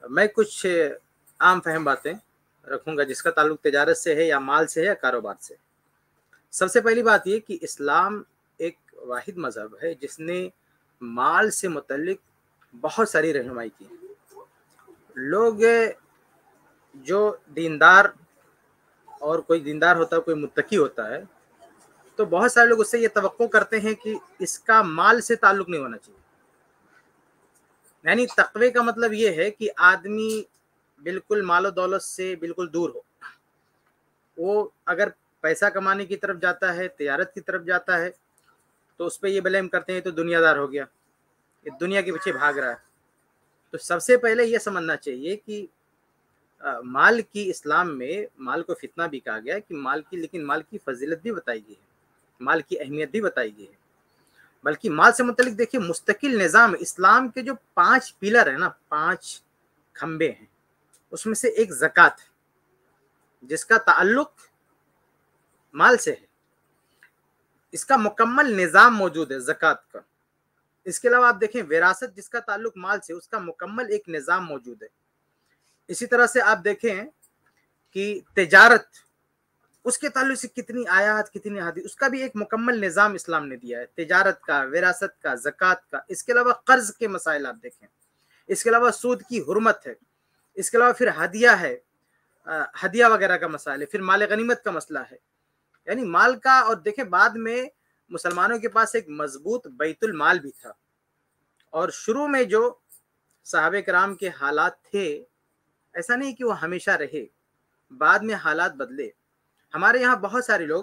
میں کچھ عام فہم باتیں رکھوں گا جس کا تعلق تجارت سے ہے یا مال سے ہے یا کاروبار سے۔ سب سے پہلی بات یہ کہ اسلام ایک واحد مذہب ہے جس نے مال سے متعلق بہت ساری رہنمائی کی۔ لوگ جو دیندار، اور کوئی دیندار ہوتا ہے، کوئی متقی ہوتا ہے، تو بہت سارے لوگ اس سے یہ توقع کرتے ہیں کہ اس کا مال سے تعلق نہیں ہونا چاہیے۔ یعنی تقوی کا مطلب یہ ہے کہ آدمی بالکل مال و دولت سے بالکل دور ہو۔ وہ اگر پیسہ کمانے کی طرف جاتا ہے، تجارت کی طرف جاتا ہے، تو اس پہ یہ بلیم کرتے ہیں تو دنیا دار ہو گیا، یہ دنیا کے پیچھے بھاگ رہا ہے۔ تو سب سے پہلے یہ سمجھنا چاہیے کہ مال کی اسلام میں مال کو فتنہ بھی کہا گیا ہے کہ لیکن مال کی فضیلت بھی بتائی گئی ہے، مال کی اہمیت بھی بتائی گئی ہے۔ بلکہ مال سے متعلق دیکھیے مستقل نظام، اسلام کے جو 5 پلر ہیں نا، 5 کھمبے ہیں، اس میں سے ایک زکوٰۃ ہے جس کا تعلق مال سے ہے۔ اس کا مکمل نظام موجود ہے زکوٰۃ کا۔ اس کے علاوہ آپ دیکھیں وراثت جس کا تعلق مال سے، اس کا مکمل ایک نظام موجود ہے۔ اسی طرح سے آپ دیکھیں کہ تجارت، اس کے تعلق سے کتنی آیات، کتنی حدیث، اس کا بھی ایک مکمل نظام اسلام نے دیا ہے، تجارت کا، وراثت کا، زکوٰۃ کا۔ اس کے علاوہ قرض کے مسائل آپ دیکھیں، اس کے علاوہ سود کی حرمت ہے، اس کے علاوہ پھر ہدیہ ہے، ہدیہ وغیرہ کا مسائل ہے، پھر مال غنیمت کا مسئلہ ہے۔ یعنی مال کا، اور دیکھیں بعد میں مسلمانوں کے پاس ایک مضبوط بیت المال بھی تھا۔ اور شروع میں جو صحابہ کرام کے حالات تھے، ایسا نہیں کہ وہ ہمیشہ رہے، بعد میں حالات بدلے۔ ہمارے یہاں بہت سارے لوگ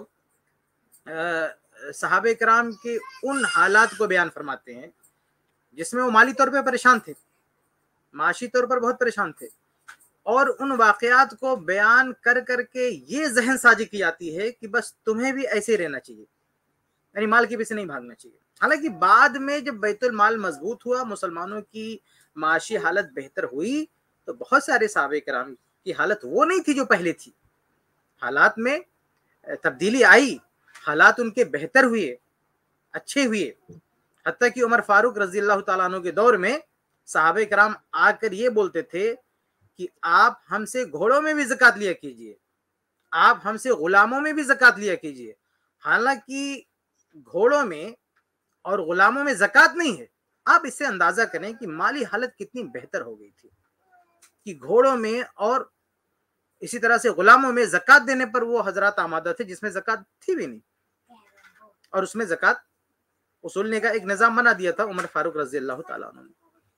صحابہ کرام کے ان حالات کو بیان فرماتے ہیں جس میں وہ مالی طور پہ پریشان تھے، معاشی طور پر بہت پریشان تھے، اور ان واقعات کو بیان کر کر کے یہ ذہن سازی کی جاتی ہے کہ بس تمہیں بھی ایسے ہی رہنا چاہیے، یعنی مال کے پیچھے نہیں بھاگنا چاہیے۔ حالانکہ بعد میں جب بیت المال مضبوط ہوا، مسلمانوں کی معاشی حالت بہتر ہوئی، تو بہت سارے صحابہ کرام کی حالت وہ نہیں تھی جو پہلے تھی۔ حالات میں تبدیلی آئی، حالات ان کے بہتر ہوئے، اچھے ہوئے۔ حتیٰ کہ عمر فاروق رضی اللہ تعالیٰ عنہ کے دور میں صحابہ کرام آ کر یہ بولتے تھے کہ آپ ہم سے گھوڑوں میں بھی زکوٰۃ لیا کیجئے، آپ ہم سے غلاموں میں بھی زکوٰۃ لیا کیجئے۔ حالانکہ گھوڑوں میں اور غلاموں میں زکوٰۃ نہیں ہے۔ آپ اس سے اندازہ کریں کہ مالی حالت کتنی بہتر ہو گئی تھی کہ گھوڑوں میں اور اسی طرح سے غلاموں میں زکوٰۃ دینے پر وہ حضرات آمادہ تھے جس میں زکوٰۃ تھی بھی نہیں، اور اس میں زکوٰۃ وصولنے کا ایک نظام بنا دیا تھا عمر فاروق رضی اللہ تعالیٰ عنہ نے۔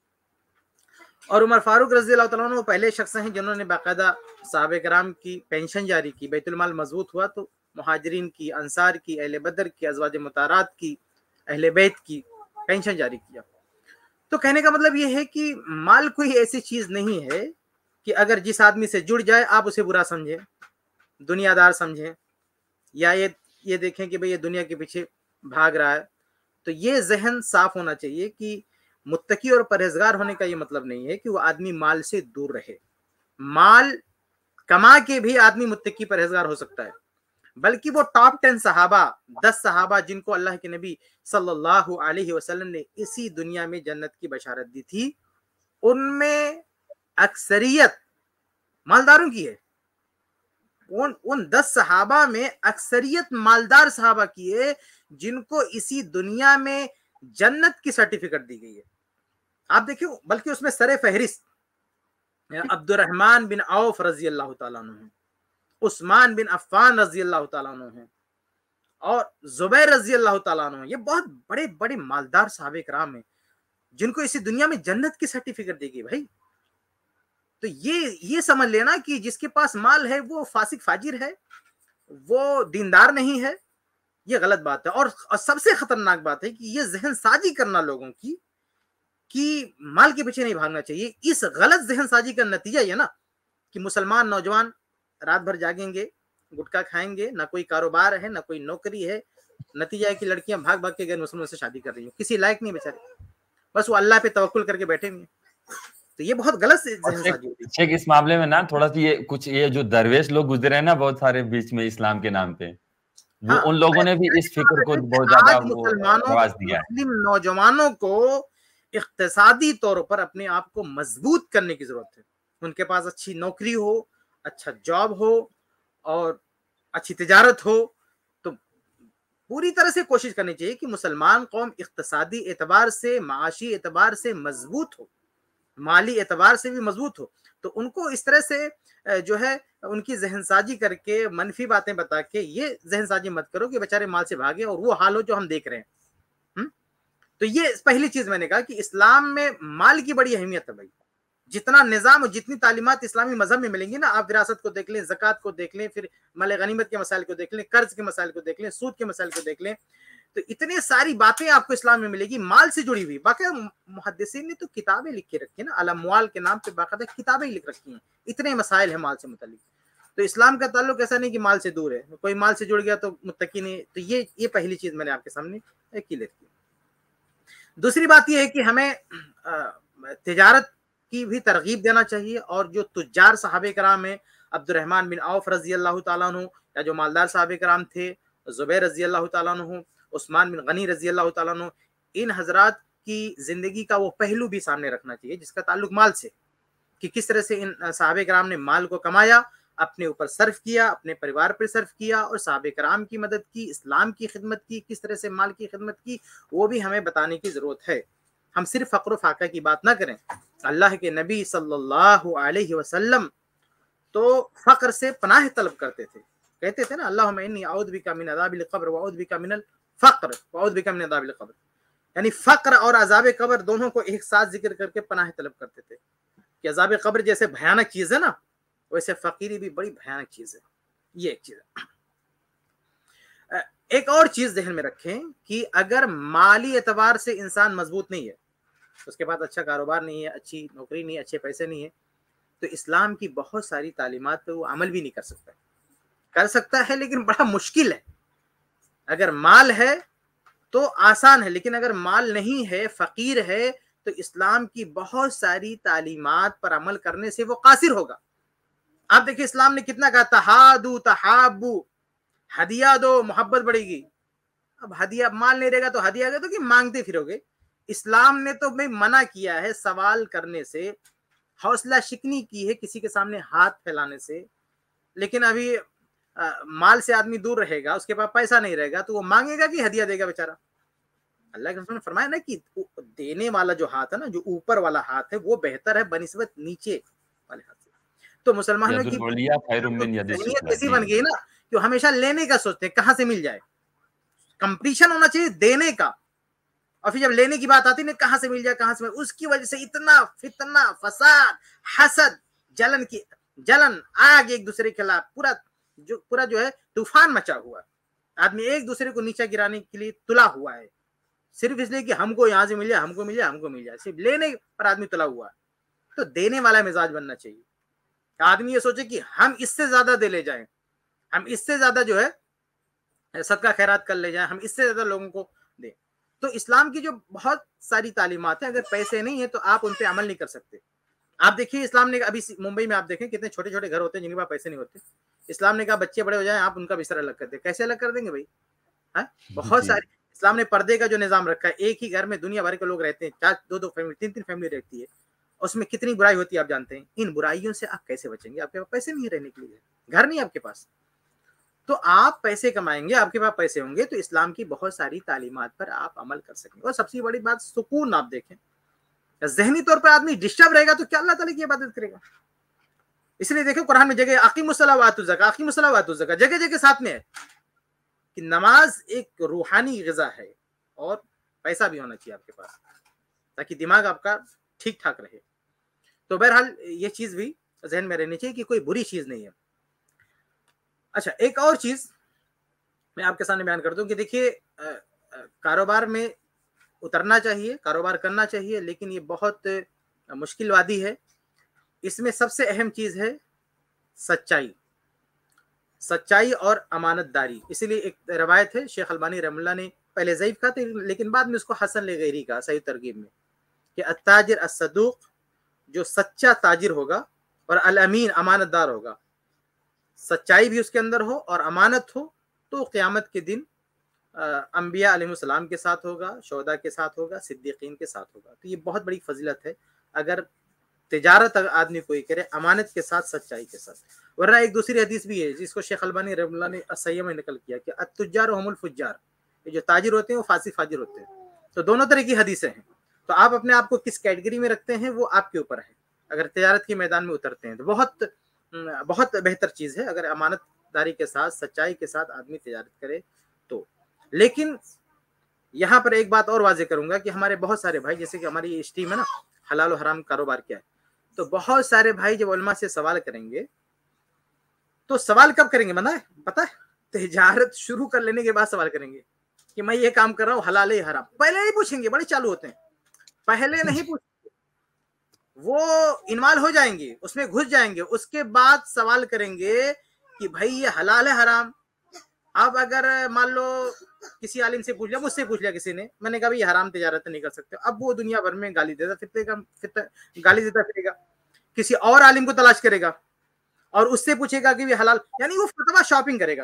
اور عمر فاروق رضی اللہ تعالیٰ عنہ وہ پہلے شخص ہیں جنہوں نے باقاعدہ صحابہ کرام کی پینشن جاری کی۔ بیت المال مضبوط ہوا تو مہاجرین کی، انصار کی، اہل بدر کی، ازواج مطہرات کی، اہل بیت کی پینشن جاری کیا۔ تو کہنے کا مطلب یہ ہے کہ مال کوئی ایسی چیز نہیں ہے کہ اگر جس آدمی سے جڑ جائے آپ اسے برا سمجھیں، دنیا دار سمجھیں، یا یہ دیکھیں کہ بھئی یہ دنیا کے پیچھے بھاگ رہا ہے۔ تو یہ ذہن صاف ہونا چاہیے کہ متقی اور پرہیزگار ہونے کا یہ مطلب نہیں ہے کہ وہ آدمی مال سے دور رہے۔ مال کما کے بھی آدمی متقی پرہیزگار ہو سکتا ہے، بلکہ وہ ٹاپ 10 صحابہ، 10 صحابہ جن کو اللہ کے نبی صلی اللہ علیہ وسلم نے اسی دنیا میں جنت کی بشارت دی تھی، ان میں اکثریت مالداروں کی ہے۔ ان 10 صحابہ میں اکثریت مالدار صحابہ کی ہے جن کو اسی دنیا میں جنت کی سرٹیفکیٹ دی گئی ہے۔ آپ دیکھیں، بلکہ اس میں سر فہرست عبد الرحمن بن عوف رضی اللہ تعالیٰ عنہ ہیں، عثمان بن عفان رضی اللہ تعالیٰ عنہ ہیں، اور زبیر رضی اللہ تعالیٰ عنہ ہیں۔ یہ بہت بڑے بڑے مالدار صحابہ کرام ہیں جن کو اسی دنیا میں جنت کی سرٹیفکیٹ دی گئی۔ بھائی تو یہ سمجھ لینا کہ جس کے پاس مال ہے وہ فاسق فاجر ہے، وہ دیندار نہیں ہے، یہ غلط بات ہے۔ اور سب سے خطرناک بات ہے کہ یہ ذہن سازی کرنا لوگوں کی کہ مال کے پیچھے نہیں بھاگنا چاہیے۔ اس غلط ذہن سازی کا نتیجہ یہ نا کہ مسلمان نوجوان رات بھر جاگیں گے، گٹکا کھائیں گے، نہ کوئی کاروبار ہے، نہ کوئی نوکری ہے۔ نتیجہ ہے کہ لڑکیاں بھاگ بھاگ کے غیر مسلموں سے شادی کر رہی ہیں، کسی لائق نہیں بیچارے، بس وہ اللہ پہ توکل کر کے بیٹھے ہوئے ہیں۔ تو یہ بہت غلط ذہن سازی ہوتی ہے۔ شیخ اس معاملے میں نا تھوڑا سا یہ جو درویش لوگ گزرے ہیں نا بہت سارے بیچ میں اسلام کے نام پہ، وہ ان لوگوں نے بھی اس فکر کو بہت زیادہ آواز دیا ہے۔ مسلم نوجوانوں کو اقتصادی طور پر اپنے آپ کو مضبوط کرنے کی ضرورت ہے۔ ان کے پاس اچھی نوکری ہو، اچھا جاب ہو اور اچھی تجارت ہو، تو پوری طرح سے کوشش کرنی چاہیے کہ مسلمان قوم اقتصادی اعتبار سے، معاشی اعتبار سے مضبوط ہو، مالی اعتبار سے بھی مضبوط ہو. تو ان کو اس طرح سے جو ہے ان کی ذہن سازی کر کے منفی باتیں بتا کے یہ ذہن سازی مت کرو کہ بیچارے مال سے بھاگے اور وہ حال ہو جو ہم دیکھ رہے ہیں. تو یہ پہلی چیز میں نے کہا کہ اسلام میں مال کی بڑی اہمیت ہے بھائی. جتنا نظام اور جتنی تعلیمات اسلامی مذہب میں ملیں گی نا، آپ وراثت کو دیکھ لیں، زکوٰۃ کو دیکھ لیں، پھر مال غنیمت کے مسائل کو دیکھ لیں، قرض کے مسائل کو دیکھ لیں، سود کے مسائل کو دیکھ لیں، تو اتنے ساری باتیں آپ کو اسلام میں ملے گی مال سے جڑی ہوئی. باقی محدثین نے تو کتابیں لکھ کے رکھی ہیں نا، الاموال کے نام پہ باقاعدہ کتابیں لکھ رکھی ہیں، اتنے مسائل ہیں مال سے متعلق. تو اسلام کا تعلق ایسا نہیں کہ مال سے دور ہے، کوئی مال سے جڑ گیا تو متقی نہیں. تو یہ پہلی چیز میں نے آپ کے سامنے کلیئر کی. دوسری بات یہ ہے کہ ہمیں تجارت کی بھی ترغیب دینا چاہیے، اور جو تجار صحابہ کرام ہیں، عبد الرحمن بن عوف رضی اللہ تعالیٰ عنہ، یا جو مالدار صحابہ کرام تھے، زبیر رضی اللہ تعالیٰ عنہ، عثمان بن غنی رضی اللہ تعالیٰ عنہ، ان حضرات کی زندگی کا وہ پہلو بھی سامنے رکھنا چاہیے جس کا تعلق مال سے، کہ کس طرح سے ان صحابہ کرام نے مال کو کمایا، اپنے اوپر صرف کیا، اپنے پریوار پر صرف کیا، اور صحابہ کرام کی مدد کی، اسلام کی خدمت کی، کس طرح سے مال کی خدمت کی، وہ بھی ہمیں بتانے کی ضرورت ہے. ہم صرف فقر و فاقہ کی بات نہ کریں. اللہ کے نبی صلی اللہ علیہ وسلم تو فقر سے پناہ طلب کرتے تھے، کہتے تھے نا، اللہم انی اعوذ بک من عذاب القبر واعوذ بک من الفقر واعوذ بک من عذاب القبر. یعنی فقر اور عذاب قبر دونوں کو ایک ساتھ ذکر کر کے پناہ طلب کرتے تھے کہ عذاب قبر جیسے بھیانک چیز ہے نا، ویسے فقیری بھی بڑی بھیانک چیز ہے. یہ ایک چیز ہے. ایک اور چیز ذہن میں رکھیں کہ اگر مالی اعتبار سے انسان مضبوط نہیں ہے، اس کے پاس اچھا کاروبار نہیں ہے، اچھی نوکری نہیں ہے، اچھے پیسے نہیں ہے، تو اسلام کی بہت ساری تعلیمات پہ وہ عمل بھی نہیں کر سکتا. کر سکتا ہے لیکن بڑا مشکل ہے. اگر مال ہے تو آسان ہے، لیکن اگر مال نہیں ہے، فقیر ہے، تو اسلام کی بہت ساری تعلیمات پر عمل کرنے سے وہ قاصر ہوگا. آپ دیکھیں اسلام نے کتنا کہا، تہادو تحابو، ہدیہ دو محبت بڑھے گی. اب ہدیہ، مال نہیں رہے گا تو ہدیہ گا تو کہ مانگتے پھرو گے. اسلام نے تو منع کیا ہے سوال کرنے سے، حوصلہ شکنی کی ہے کسی کے سامنے ہاتھ پھیلانے سے. لیکن ابھی مال سے آدمی دور رہے گا، اس کے پاس پیسہ نہیں رہے گا، تو وہ مانگے گا کہ ہدیہ دے گا بیچارہ. اللہ کے رسول نے فرمایا نا کہ دینے والا جو ہاتھ ہے نا، جو اوپر والا ہاتھ ہے، وہ بہتر ہے بنسبت نیچے والے ہاتھ سے. تو مسلمانوں کی ذہنیت ایسی بن گئی نا کہ وہ ہمیشہ لینے کا سوچتے ہیں، کہاں سے مل جائے. کمپٹیشن ہونا چاہیے دینے کا، اور پھر جب لینے کی بات آتی ہے کہاں سے مل جائے، کہاں سے مل، اس کی وجہ سے اتنا فتنہ، فساد، حسد، جلن، آگ ایک دوسرے کے خلاف پورا جو ہے طوفان مچا ہوا. آدمی ایک دوسرے کو نیچا گرانے کے لیے تلا ہوا ہے، صرف اس لیے کہ ہم کو یہاں سے مل جائے، ہم کو مل جائے، ہم کو مل جائے. صرف لینے پر آدمی تلا ہوا ہے. تو دینے والا مزاج بننا چاہیے. آدمی یہ سوچے کہ ہم اس سے زیادہ دے لے جائیں، ہم اس سے زیادہ جو ہے صدقہ خیرات کر لے جائیں، ہم اس سے زیادہ لوگوں کو دیں. تو اسلام کی جو بہت ساری تعلیمات ہیں، اگر پیسے نہیں ہیں تو آپ ان پہ عمل نہیں کر سکتے. آپ دیکھیے اسلام نے ابھی ممبئی میں آپ دیکھیں کتنے چھوٹے چھوٹے گھر ہوتے ہیں جن کے پاس پیسے نہیں ہوتے. اسلام نے کہا بچے بڑے ہو جائیں آپ ان کا بستر الگ کر دیں. کیسے الگ کر دیں گے بھائی؟ بہت ساری اسلام نے پردے کا جو نظام رکھا ہے، ایک ہی گھر میں دنیا بھر کے لوگ رہتے ہیں، 4 2 فیملی 3 فیملی رہتی ہے، اس میں کتنی برائی ہوتی ہے آپ جانتے ہیں. ان برائیوں سے آپ کیسے بچیں گے؟ آپ کے پاس پیسے نہیں رہنے کے لیے، گھر نہیں آپ کے پاس. تو آپ پیسے کمائیں گے، آپ کے پاس پیسے ہوں گے تو اسلام کی بہت ساری تعلیمات پر آپ عمل کر سکیں گے. اور سب سے بڑی بات سکون. آپ دیکھیں ذہنی طور پر آدمی ڈسٹرب رہے گا تو کیا اللہ تعالیٰ کی عبادت کرے گا؟ اس لیے دیکھیں قرآن میں جگہ اقیموا الصلاۃ وآتوا الزکاۃ، اقیموا الصلاۃ وآتوا الزکاۃ، جگہ جگہ ساتھ میں ہے کہ نماز ایک روحانی غذا ہے، اور پیسہ بھی ہونا چاہیے آپ کے پاس تاکہ دماغ آپ کا ٹھیک ٹھاک رہے. تو بہرحال یہ چیز بھی ذہن میں رہنی چاہیے کہ کوئی بری چیز نہیں ہے. اچھا، ایک اور چیز میں آپ کے سامنے بیان کر دوں کہ دیکھیے کاروبار میں اترنا چاہیے، کاروبار کرنا چاہیے، لیکن یہ بہت مشکل وادی ہے. اس میں سب سے اہم چیز ہے سچائی اور امانت داری. اسی لیے ایک روایت ہے، شیخ البانی رحمہ اللہ نے پہلے ضعیف کہا تھا لیکن بعد میں اس کو حسن لغیری کہا صحیح ترغیب میں، کہ التاجر الصدوق، جو سچا تاجر ہوگا، اور الامین، امانت دار ہوگا. سچائی بھی اس کے اندر ہو اور امانت ہو تو قیامت کے دن انبیاء علیہ السلام کے ساتھ ہوگا، شہداء کے ساتھ ہوگا، صدیقین کے ساتھ ہوگا. تو یہ بہت بڑی فضیلت ہے. اگر तिजारत आदमी कोई करे अमानत के साथ, सच्चाई के साथ। वरना एक दूसरी हदीस भी है जिसको शेख अलबानी रहमतुल्लाह ने असय्यम में नकल किया कि अत्तुज्जार हुमुल फुज्जार, ये जो ताजिर होते हैं वो फासिक फाजिर होते हैं। तो दोनों तरह की हदीसें हैं। तो आप अपने आप को किस कैटेगरी में रखते हैं वो आपके ऊपर है। अगर तिजारत के मैदान में उतरते हैं तो बहुत बहुत बेहतर चीज़ है अगर अमानतदारी के साथ, सच्चाई के साथ आदमी तिजारत करे तो। लेकिन यहाँ पर एक बात और वाज़ेह करूंगा कि हमारे बहुत सारे भाई, जैसे कि हमारी इस टीम है ना, हलाल और हराम कारोबार क्या है, तो बहुत सारे भाई जब उलमा से सवाल करेंगे तो सवाल कब करेंगे पता है? तिजारत शुरू कर लेने के बाद सवाल करेंगे कि मैं ये काम कर रहा हूँ, हलाल है हराम। पहले नहीं पूछेंगे, बड़े चालू होते हैं, पहले नहीं पूछेंगे, वो इन्वॉल्व हो जाएंगे, उसमें घुस जाएंगे, उसके बाद सवाल करेंगे कि भाई ये हलाल है हराम। अब अगर मान लो किसी आलिम से पूछ लिया, मुझसे पूछ लिया किसी ने, मैंने कहा भाई हराम तिजारत नहीं कर सकते, अब वो दुनिया भर में गाली देता फिरेगा, किसी और आलिम को तलाश करेगा और उससे पूछेगा कि हलाल, यानी वो फतवा शॉपिंग करेगा,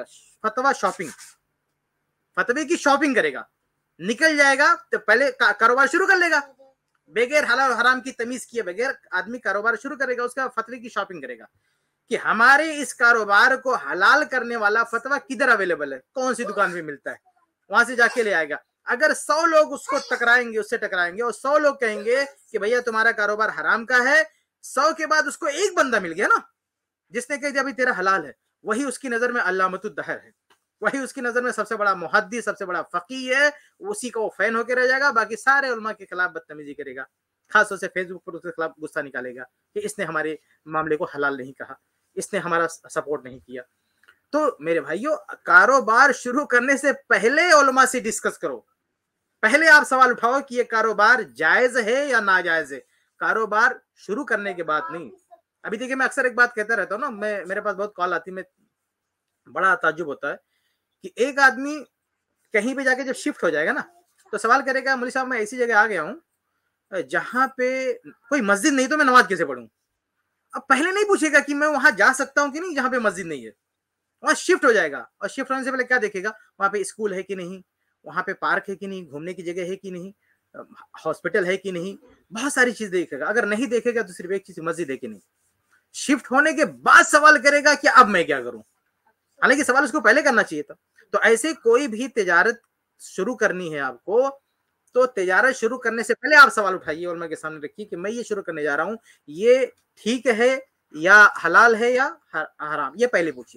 फतवे की शॉपिंग करेगा, निकल जाएगा तो पहले कारोबार शुरू कर लेगा, बगैर हलाल हराम की तमीज किए बगैर आदमी कारोबार शुरू करेगा, उसका फतवे की शॉपिंग करेगा कि हमारे इस कारोबार को हलाल करने वाला फतवा किधर अवेलेबल है, कौन सी दुकान पे मिलता है, वहां से जाके ले आएगा। अगर 100 लोग उसको उससे टकराएंगे और 100 लोग कहेंगे कि भैया तुम्हारा कारोबार हराम का है, 100 के बाद उसको एक बंदा मिल गया ना जिसने कह दिया भाई तेरा हलाल है, वही उसकी नजर में अल्लामतुद्दहर है, वही उसकी नजर में सबसे बड़ा मुहद्दिस, सबसे बड़ा फकीह है, उसी का वो फैन होकर रह जाएगा। बाकी सारे उलमा के खिलाफ बदतमीजी करेगा, खासतौर से फेसबुक पर उसके खिलाफ गुस्सा निकालेगा कि इसने हमारे मामले को हलाल नहीं कहा, इसने हमारा सपोर्ट नहीं किया। तो मेरे भाइयों, कारोबार शुरू करने से पहले उलमा से डिस्कस करो, पहले आप सवाल उठाओ कि ये कारोबार जायज है या नाजायज है, कारोबार शुरू करने के बाद नहीं। अभी देखिए, मैं अक्सर एक बात कहता रहता हूँ ना, मेरे पास बहुत कॉल आती है, मैं बड़ा ताज्जुब होता है कि एक आदमी कहीं पे जाके जब शिफ्ट हो जाएगा ना तो सवाल करेगा, मौलवी साहब मैं ऐसी जगह आ गया हूँ जहाँ पे कोई मस्जिद नहीं, तो मैं नमाज कैसे पढ़ूं? अब पहले नहीं पूछेगा कि मैं वहां जा सकता हूँ कि नहीं जहाँ पे मस्जिद नहीं है, वहां शिफ्ट हो जाएगा और शिफ्ट होने से पहले क्या देखेगा, वहां पे स्कूल है कि नहीं, वहां पे पार्क है कि नहीं, घूमने की जगह है कि नहीं, हॉस्पिटल है कि नहीं, बहुत सारी चीज देखेगा। अगर नहीं देखेगा तो सिर्फ एक चीज, मस्जिद है कि नहीं। शिफ्ट होने के बाद सवाल करेगा कि अब मैं क्या करूं, हालांकि सवाल उसको पहले करना चाहिए था। तो ऐसे कोई भी तिजारत शुरू करनी है आपको, तो तिजारत शुरू करने से पहले आप सवाल उठाइए, उलमा के सामने रखिए कि मैं ये शुरू करने जा रहा हूं, ये ठीक है या हलाल है या हराम, ये पहले पूछिए।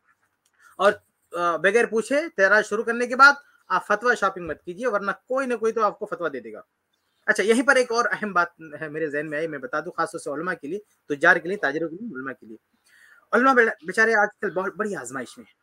और बगैर पूछे तिजारत शुरू करने के बाद आप फतवा शॉपिंग मत कीजिए, वरना कोई ना कोई तो आपको फतवा दे देगा। अच्छा, यहीं पर एक और अहम बात है मेरे ज़हन में आई, मैं बता दूं, खासतौर से उलमा के लिए, तुजार के लिए, ताजिरों के लिए, उलमा के लिए। उलमा बेचारे आजकल बहुत बड़ी आजमाइश में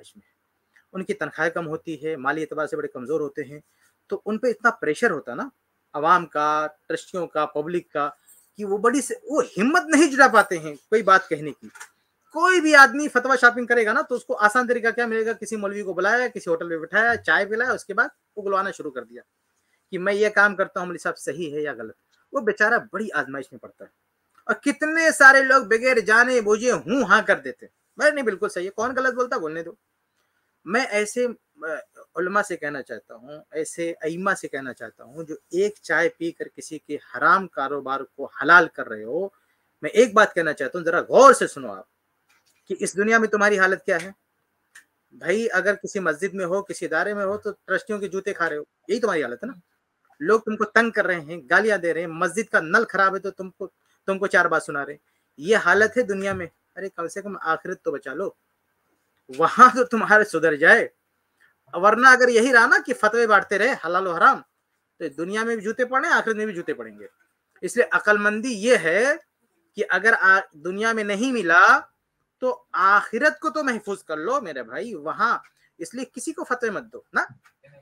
उनकी तनख्वाहें कम होती है, माली एतबार से बड़े कमज़ोर होते हैं, तो उन पर इतना प्रेशर होता ना अवाम का, ट्रस्टियों का, पब्लिक का, कि वो हिम्मत नहीं जुटा पाते हैं कोई बात कहने की। कोई भी आदमी फतवा शॉपिंग करेगा ना तो उसको आसान तरीका क्या मिलेगा, किसी मौलवी को बुलाया, किसी होटल में बिठाया, चाय पिलाया, उसके बाद उगलवाना शुरू कर दिया कि मैं ये काम करता हूँ, मौलवी साहब सही है या गलत। वो बेचारा बड़ी आजमाइश में पड़ता है। और कितने सारे लोग बगैर जाने बूझे हूँ हाँ कर देते, भाई नहीं बिल्कुल सही है, कौन गलत बोलता, बोलने दो। मैं ऐसे उलमा से कहना चाहता हूँ, ऐसे अइम्मा से कहना चाहता हूँ जो एक चाय पी कर किसी के हराम कारोबार को हलाल कर रहे हो, मैं एक बात कहना चाहता हूँ, जरा गौर से सुनो आप कि इस दुनिया में तुम्हारी हालत क्या है। भाई अगर किसी मस्जिद में हो, किसी इदारे में हो, तो ट्रस्टियों के जूते खा रहे हो, यही तुम्हारी हालत है ना। लोग तुमको तंग कर रहे हैं, गालियां दे रहे हैं, मस्जिद का नल खराब है तो तुमको 4 बात सुना रहे, ये हालत है दुनिया में। अरे कम से कम आखिरत तो बचा लो, वहां तो तुम्हारे सुधर जाए। वरना अगर यही रहा ना कि फतवे बांटते रहे हलाल और हराम, तो दुनिया में भी जूते पड़े, आखिरत में भी जूते पड़ेंगे। इसलिए अक्लमंदी ये है कि अगर दुनिया में नहीं मिला तो आखिरत को तो महफूज कर लो मेरे भाई वहां। इसलिए किसी को फतवे मत दो ना,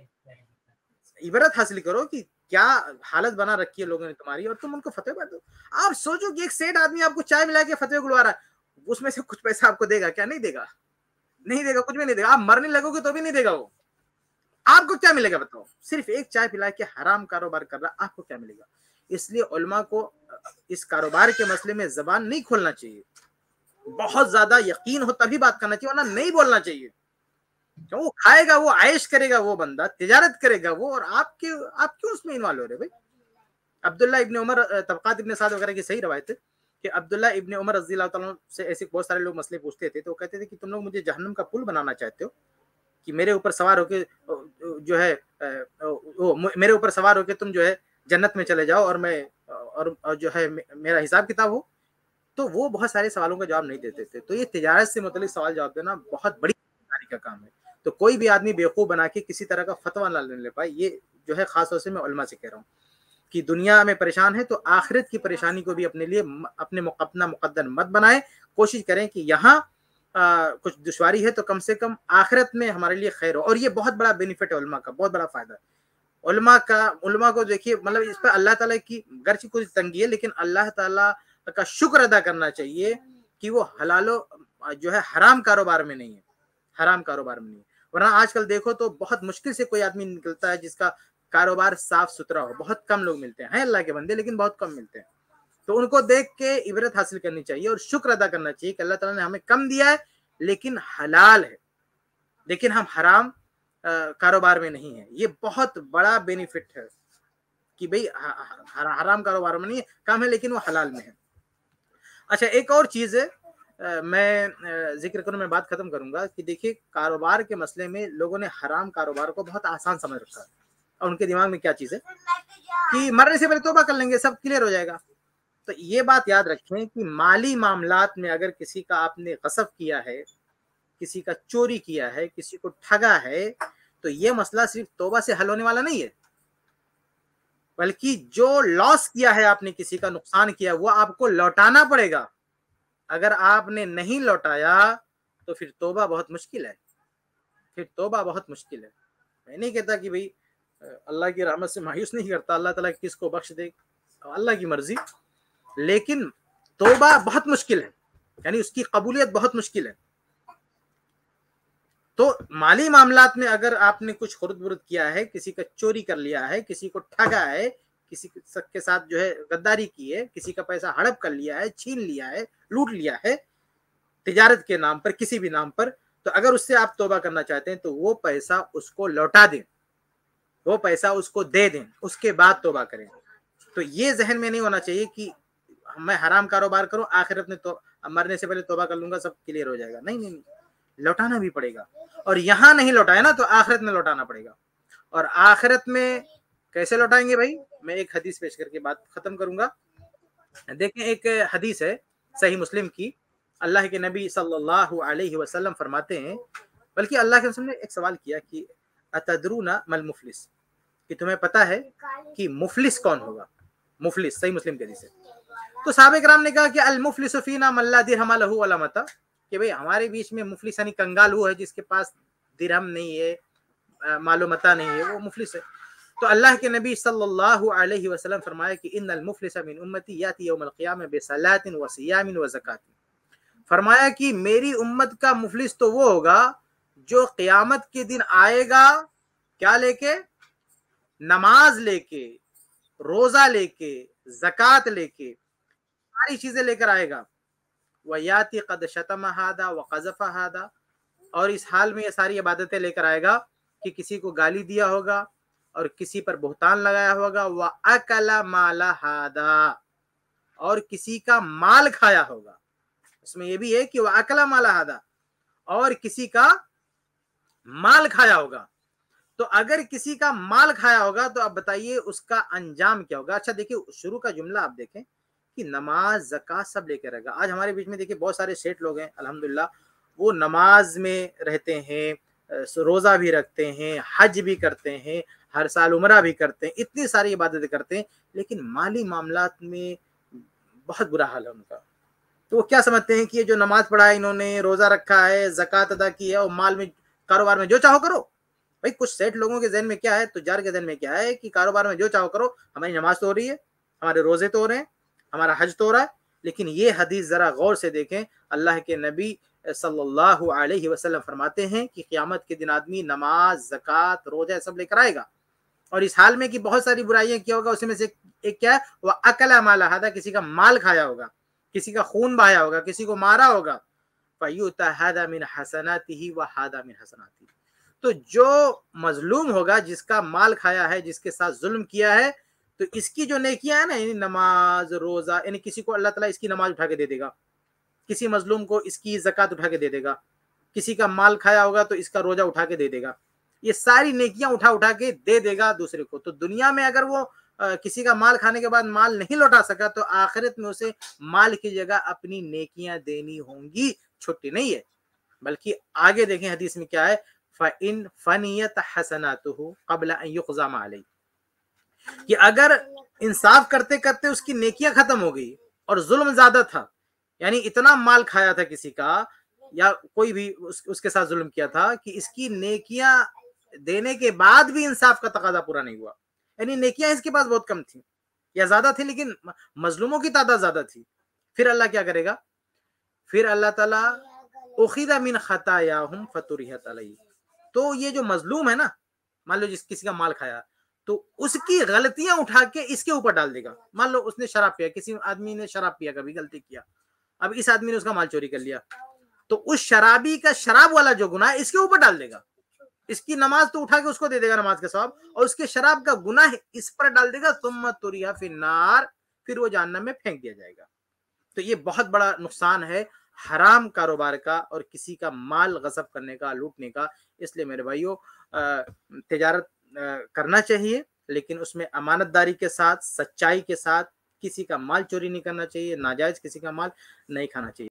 इबरत हासिल करो कि क्या हालत बना रखी है लोगों ने तुम्हारी, और तुम उनको फतवे मत दो। आप सोचो कि एक सेठ आदमी आपको चाय मिला के फतवे गुलवा रहा है, उसमें से कुछ पैसा आपको देगा क्या? नहीं देगा, नहीं देगा, कुछ भी नहीं देगा। आप मरने लगोगे तो भी नहीं देगा वो। आपको क्या मिलेगा बताओ? सिर्फ एक चाय पिला के हराम कारोबार कर रहा, आपको क्या मिलेगा? इसलिए उलमा को इस कारोबार के मसले में जबान नहीं खोलना चाहिए, बहुत ज्यादा यकीन हो तभी बात करना चाहिए, वरना नहीं बोलना चाहिए। वो खाएगा, वो आयश करेगा, वो बंदा तिजारत करेगा वो, और आप क्यों उसमें इन्वॉल्व हो रहे भाई? عبداللہ ابن عمر، طبقات ابن سعد وغیرہ کی صحیح روایت ہے کہ عبداللہ ابن عمر رضی اللہ تعالیٰ سے ایسے بہت سارے لوگ مسئلے پوچھتے تھے، تو وہ کہتے تھے کہ تم لوگ مجھے جہنم کا پل بنانا چاہتے ہو کہ میرے اوپر سوار ہو کے جو ہے میرے اوپر سوار ہو کے تم جو ہے جنت میں چلے جاؤ اور میں اور جو ہے میرا حساب کتاب ہو. تو وہ بہت سارے سوالوں کا جواب نہیں دیتے تھے. تو یہ تجارت سے متعلق سوال جواب دینا بہت بڑی کا کام ہے. تو کوئی بھی آدمی بیوقوف بنا کے کسی طرح کا فتویٰ نہ لے پائے. یہ جو ہے خاص طور سے میں علماء سے کہہ رہا ہوں کہ دنیا میں پریشان ہے تو آخرت کی پریشانی کو بھی اپنے لیے اپنا مقدر مت بنائیں. کوشش کریں کہ یہاں کچھ دشواری ہے تو کم سے کم آخرت میں ہمارے لیے خیر ہو. اور یہ بہت بڑا بینیفٹ ہے علماء کا، بہت بڑا فائدہ ہے علماء کو. دیکھیے مطلب اس پہ اللہ تعالیٰ کی گرچہ کوئی تنگی ہے، لیکن اللہ تعالیٰ کا شکر ادا کرنا چاہیے کہ وہ حلال و جو ہے حرام کاروبار میں نہیں ہے، حرام کاروبار میں نہیں ہے. ورنہ آج کل دیکھو تو بہت مشکل سے کوئی آدمی نکلتا ہے جس کا کاروبار صاف ستھرا ہو. بہت کم لوگ ملتے ہیں اللہ کے بندے، لیکن بہت کم ملتے ہیں. تو ان کو دیکھ کے عبرت حاصل کرنی چاہیے اور شکر ادا کرنا چاہیے کہ اللہ تعالیٰ نے ہمیں کم دیا ہے لیکن حلال ہے، لیکن ہم حرام کاروبار میں نہیں ہے. یہ بہت بڑا بینیفٹ ہے کہ بھئی حرام کاروبار میں نہیں ہے، کام ہے لیکن وہ حلال میں ہے. اچھا ایک اور چیز ہے میں ذکر کروں، میں بات ختم کروں گا کہ دیکھیے کاروبار کے مسئلے میں لوگوں نے حرام کاروبار کو بہت آسان سمجھ رکھا ہے. اور ان کے دماغ میں کیا چیز ہے کہ مرنے سے پہلے توبہ کر لیں گے سب کلیئر ہو جائے گا. تو یہ بات یاد رکھیں کہ مالی معاملات میں اگر کسی کا آپ نے غصب کیا ہے، کسی کا چوری کیا ہے، کسی کو ٹھگا ہے، تو یہ مسئلہ صرف توبہ سے حل ہونے والا نہیں ہے، بلکہ جو لاس کیا ہے آپ نے، کسی کا نقصان کیا، وہ آپ کو لوٹانا پڑے گا. اگر آپ نے نہیں لوٹایا تو پھر توبہ بہت مشکل ہے، پھر توبہ بہت مشکل ہے. میں نہیں کہتا کہ بھئی اللہ کی رحمت سے مایوس نہیں کرتا، اللہ تعالیٰ کس کو بخش دے اللہ کی مرضی، لیکن توبہ بہت مشکل ہے، یعنی اس کی قبولیت بہت مشکل ہے. تو مالی معاملات میں اگر آپ نے کچھ خرد برد کیا ہے، کسی کا چوری کر لیا ہے، کسی کو ٹھگا ہے، کسی کے ساتھ جو ہے غداری کی ہے، کسی کا پیسہ ہڑپ کر لیا ہے، چھین لیا ہے، لوٹ لیا ہے تجارت کے نام پر، کسی بھی نام پر، تو اگر اس سے آپ توبہ کرنا چاہتے ہیں تو وہ پیسہ اس کو لوٹا دیں، وہ پیسہ اس کو دے دیں، اس کے بعد توبہ کریں. تو یہ ذہن میں نہیں ہونا چاہیے کہ میں حرام کاروبار کروں آخرت میں تو مرنے سے پہلے توبہ کر لوں گا سب کلیئر ہو جائے گا. نہیں نہیں نہیں، لوٹانا بھی پڑے گا. اور یہاں نہیں لوٹایا نا تو آخرت میں لوٹانا پڑے گا. اور آخرت میں کیسے لوٹائیں گے بھائی؟ میں ایک حدیث پیش کر کے بات ختم کروں گا. دیکھیں ایک حدیث ہے صحیح مسلم کی، اللہ کے نبی صلی اللہ علیہ وسلم فرماتے ہیں، بلکہ اللہ کے رسول نے ایک سوال کیا کہ اتدرون ما المفلس، کہ تمہیں پتا ہے کہ مفلس کون ہوگا؟ مفلس صحیح مسلم کے حدیث ہے. تو صحابہ کرام نے کہا کہ المفلس فینا من لا درہم لہ ولا متاع، کہ بھئی ہمارے بیچ میں مفلس یعنی کنگال وہ ہے جس کے پاس درہم نہیں ہے، مال و متاع نہیں ہے، وہ مفلس ہے. تو اللہ کے نبی صلی اللہ علیہ وسلم فرمایا کہ ان المفلس من امتی یاتی یوم القیامہ بصلاۃ وصیام وزکاۃ، فرمایا کہ میری امت کا مفلس تو وہ ہوگا جو قیامت کے دن آئے گا کیا لے کے؟ نماز لے کے، روزہ لے کے، زکوٰۃ لے کے، ساری چیزیں لے کر آئے گا. وَيَاتِ قَدْ شَتَمَ هَذَا وَقَذَفَ هَذَا، اور اس حال میں یہ ساری عبادتیں لے کر آئے گا کہ کسی کو گالی دیا ہوگا اور کسی پر بہتان لگایا ہوگا، وَأَكَلَ مَالَ هَذَا، اور کسی کا مال کھایا ہوگا. اس میں یہ بھی ہے کہ وَأَكَلَ مَالَ هَذَا، اور کسی کا مال کھایا ہوگا. تو اگر کسی کا مال کھایا ہوگا تو اب بتائیے اس کا انجام کیا ہوگا. اچھا دیکھیے شروع کا جملہ آپ دیکھیں کہ نماز زکوٰۃ سب لے کے رہے گا. آج ہمارے بیچ میں دیکھیے بہت سارے سیٹ لوگ ہیں الحمدللہ، وہ نماز میں رہتے ہیں، روزہ بھی رکھتے ہیں، حج بھی کرتے ہیں، ہر سال عمرہ بھی کرتے ہیں، اتنی ساری عبادتیں کرتے ہیں، لیکن مالی معاملات میں بہت برا حال ہے ان کا. تو وہ کیا سمجھتے ہیں کہ یہ جو نماز پڑھا ہے انہوں نے، روزہ رکھا ہے، زکوٰۃ ادا کی ہے، اور مال میں کاروبار میں جو چاہو کرو. بھائی کچھ سیٹ لوگوں کے ذہن میں کیا ہے، تجار کے ذہن میں کیا ہے کہ کاروبار میں جو چاہو کرو، ہماری نماز تو ہو رہی ہے، ہمارے روزے تو ہو رہے ہیں، ہمارا حج تو ہو رہا ہے. لیکن یہ حدیث ذرا غور سے دیکھیں، اللہ کے نبی صلی اللہ علیہ وسلم فرماتے ہیں کہ قیامت کے دن آدمی نماز، زکوٰۃ، روزہ سب لے کر آئے گا، اور اس حال میں کہ بہت ساری برائیاں کیا ہوگا، اس میں سے ایک کیا ہے، وہ اکلا مال ہذا، کسی کا مال کھایا ہوگا، کسی کا خون بہایا ہوگا، کسی کو مارا ہوگا. فیؤتی ھذا من حسناتہ وھذا من حسناتہ، تو جو مظلوم ہوگا، جس کا مال کھایا ہے، جس کے ساتھ ظلم کیا ہے، تو اس کی جو نیکیاں ہیں نا، یعنی نماز روزہ، یعنی کسی کو اللہ تعالیٰ اس کی نماز اٹھا کے دے دے گا، کسی مظلوم کو اس کی زکوٰۃ اٹھا کے دے دے گا، کسی کا مال کھایا ہوگا تو اس کا روزہ اٹھا کے دے دے گا، یہ ساری نیکیاں اٹھا کے دے دے گا دوسرے کو۔ تو دنیا میں اگر وہ کسی کا مال کھانے کے بعد مال نہیں لوٹا سکا تو آخرت میں اسے مال کی جگہ اپنی نیکیاں دینی ہوں گی، چھٹی نہیں ہے۔ بلکہ آگے دیکھیں حدیث میں کیا ہے، فَإِن فَنِيَتْ حَسَنَاتُهُ قَبْلَ أَن يُقْضَمَ عَلَيْهِ، کہ اگر انصاف کرتے کرتے اس کی نیکیاں ختم ہو گئی اور ظلم زیادہ تھا، یعنی اتنا مال کھایا تھا کسی کا یا کوئی بھی اس کے ساتھ ظلم کیا تھا کہ اس کی نیکیاں دینے کے بعد بھی انصاف کا تقاضا پورا نہیں ہوا، یعنی نیکیاں اس کے پاس بہت کم تھیں یا زیادہ تھی لیکن مظلوموں کی تعداد زیادہ تھی، پھر اللہ کیا کرے گا، پھر اللہ تعالیٰ اخذ من خطاياهم فطرحت علیہ، تو یہ جو مظلوم ہے نا، مان لو جس کسی کا مال کھایا تو اس کی غلطیاں اٹھا کے اس کے اوپر ڈال دے گا۔ مان لو اس نے شراب پیا، کسی آدمی نے شراب پیا، کبھی غلطی کیا، اب اس آدمی نے اس کا مال چوری کر لیا، تو اس شرابی کا شراب والا جو گناہ ہے اس کے اوپر ڈال دے گا، اس کی نماز تو اٹھا کے اس کو دے دے گا نماز کا ثواب، اور اس کے شراب کا گناہ اس پر ڈال دے گا، ثم طرح فی النار، پھر وہ جہنم میں پھینک دیا جائے گا۔ تو یہ بہت بڑا نقصان ہے حرام کاروبار کا اور کسی کا مال غصب کرنے کا، لوٹنے کا۔ اس لیے میرے بھائیوں تجارت کرنا چاہیے، لیکن اس میں امانت داری کے ساتھ، سچائی کے ساتھ، کسی کا مال چوری نہیں کرنا چاہیے، ناجائز کسی کا مال نہیں کھانا چاہیے۔